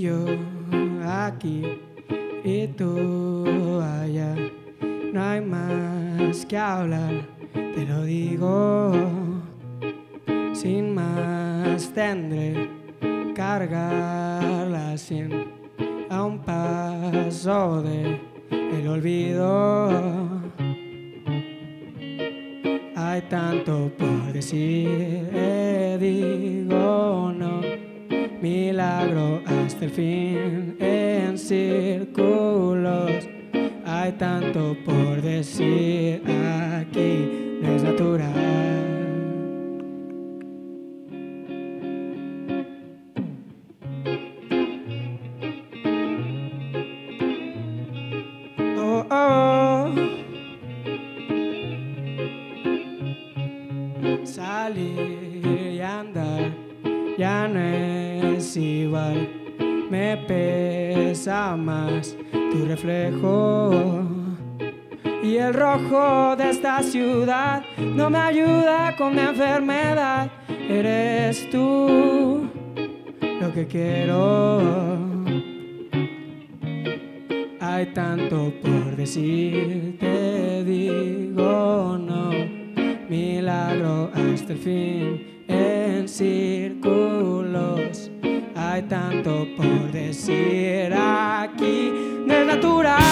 Y yo aquí y tú allá, no hay más que hablar, te lo digo. Sin más tendré cargar la 100 a un paso de el olvido. Hay tanto por decir, digo no, milagro hasta el fin en círculos. Hay tanto por decir, aquí no es natural. Oh, oh. Salir y andar ya no es igual, me pesa más tu reflejo. Y el rojo de esta ciudad no me ayuda con mi enfermedad. Eres tú lo que quiero. Hay tanto por decir, te digo no, milagro hasta el fin en círculos. Hay tanto por decir, aquí no es natural.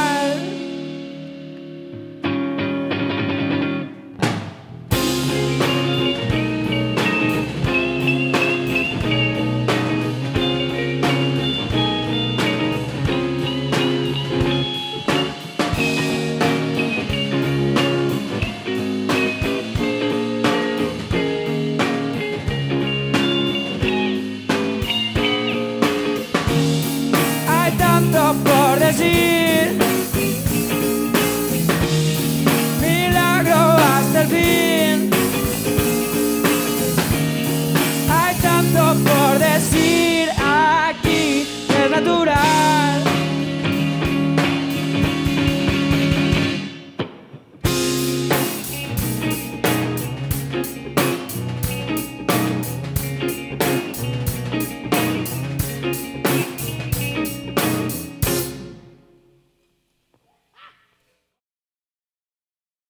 Tanto por decir, milagro hasta el fin. Hay tanto por decir, aquí es natural.